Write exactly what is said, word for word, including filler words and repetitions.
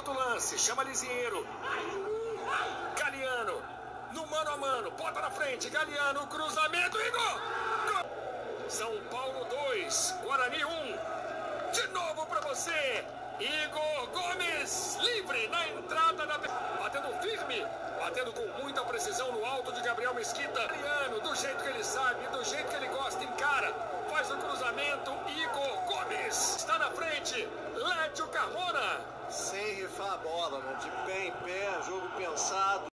outro lance, chama Lisieiro. Galiano, no mano a mano, bota na frente, Galiano, cruzamento e gol! Gol! São Paulo dois, Guarani um. De novo para você, Igor Gomes, livre na entrada da... Batendo firme, batendo com muita precisão no alto de Gabriel Mesquita. Galiano, do jeito que ele sabe, do jeito que ele gosta, encara, faz o cruzamento, Igor Gomes está na frente, Lédio Carmona. Sem rifar a bola, né? De pé em pé, jogo pensado.